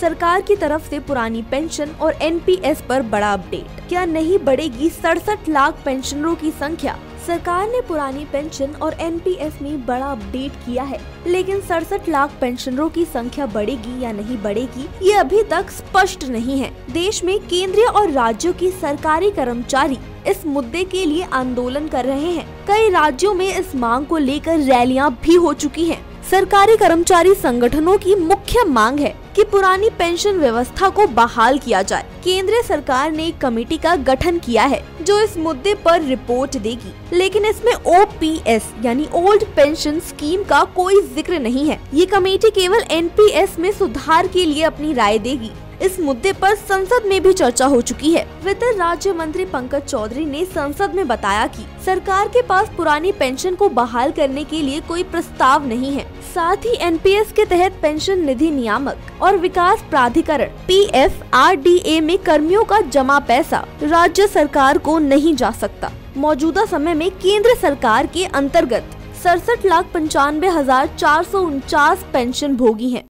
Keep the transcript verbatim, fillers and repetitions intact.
सरकार की तरफ से पुरानी पेंशन और एन पी एस पर बड़ा अपडेट। क्या नहीं बढ़ेगी सड़सठ लाख पेंशनरों की संख्या? सरकार ने पुरानी पेंशन और एन पी एस में बड़ा अपडेट किया है, लेकिन सड़सठ लाख पेंशनरों की संख्या बढ़ेगी या नहीं बढ़ेगी ये अभी तक स्पष्ट नहीं है। देश में केंद्रीय और राज्यों की सरकारी कर्मचारी इस मुद्दे के लिए आंदोलन कर रहे हैं। कई राज्यों में इस मांग को लेकर रैलियां भी हो चुकी हैं। सरकारी कर्मचारी संगठनों की मुख्य मांग है कि पुरानी पेंशन व्यवस्था को बहाल किया जाए। केंद्र सरकार ने एक कमेटी का गठन किया है जो इस मुद्दे पर रिपोर्ट देगी, लेकिन इसमें ओ पी एस यानी ओल्ड पेंशन स्कीम का कोई जिक्र नहीं है। ये कमेटी केवल एन पी एस में सुधार के लिए अपनी राय देगी। इस मुद्दे पर संसद में भी चर्चा हो चुकी है। वित्त राज्य मंत्री पंकज चौधरी ने संसद में बताया कि सरकार के पास पुरानी पेंशन को बहाल करने के लिए कोई प्रस्ताव नहीं है। साथ ही एन पी एस के तहत पेंशन निधि नियामक और विकास प्राधिकरण P F R D A में कर्मियों का जमा पैसा राज्य सरकार को नहीं जा सकता। मौजूदा समय में केंद्र सरकार के अंतर्गत सड़सठ लाख पंचानवे हजार चार सौ उनचास पेंशन भोगी हैं।